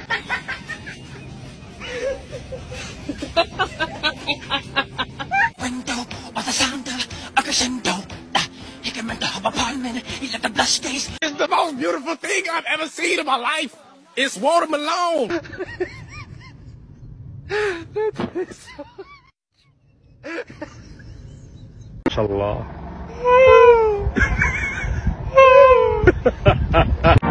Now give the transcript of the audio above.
Window or the sound of a crescendo. He can rent a hub apartment. He let the blush stains. It's the most beautiful thing I've ever seen in my life. It's watermelon. MashaAllah.